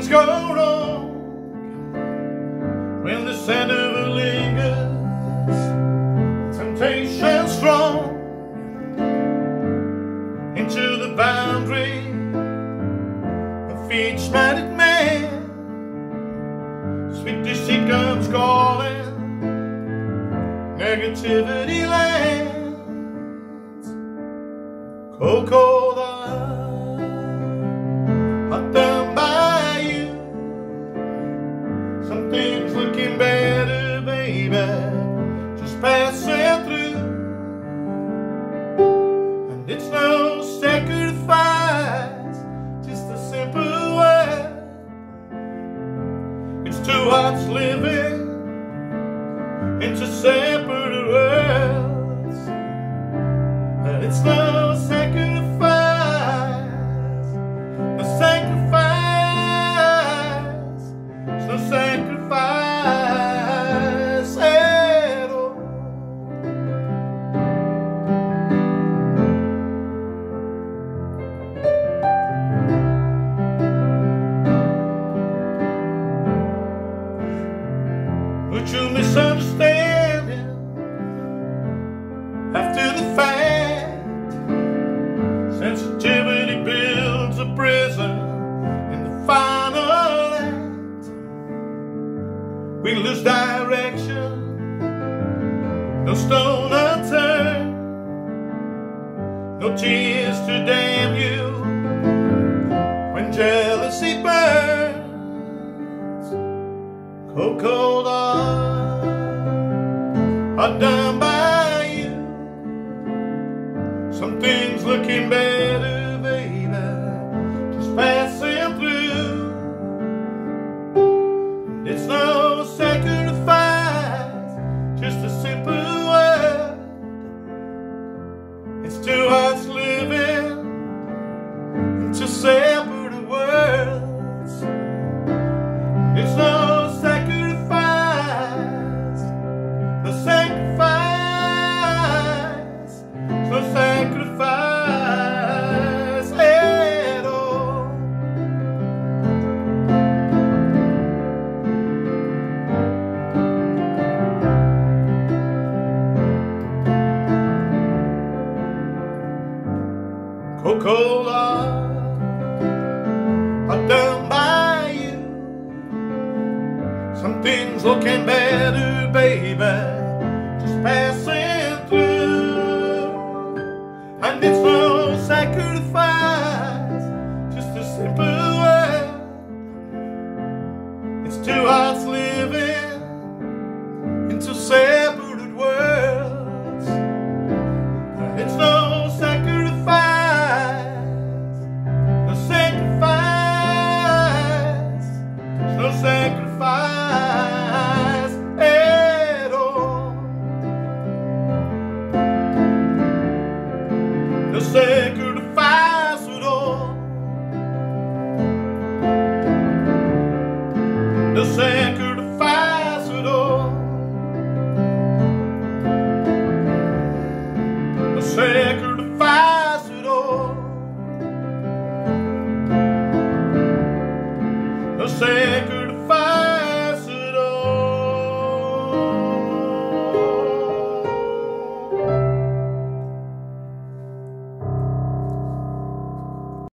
go wrong, when the scent of it lingers, temptation strong, into the boundary of each minded man. Sweet deceit comes calling, negativity lands. Cold, cold hot down by you. Something's looking better, baby, just passing through. And it's no sacrifice, just a simple word. It's two hearts living into separate worlds. And it's no sacrifice, no sacrifice, it's no sacrifice at all. Mutual misunderstanding after the fact. Sensitivity builds a prison in the final act. We lose direction, no stone unturned, no tears to damn you when jealousy burns. Cold, cold hot down by you. Something's looking better, baby, just passing through. And it's no sacrifice, just a simple word. It's two hearts living into separate worlds. It's no sacrifice, no sacrifice, no sacrifice at all. Coca-Cola, hot down by you. Something's looking better, baby, just passing through. And it's no sacrifice, just a simple word. It's two hearts living into separate worlds. And it's no sacrifice, no sacrifice, no sacrifice at all. No sacrifice at all. No sacrifice at all. No sacrifice at all. No sacrifice.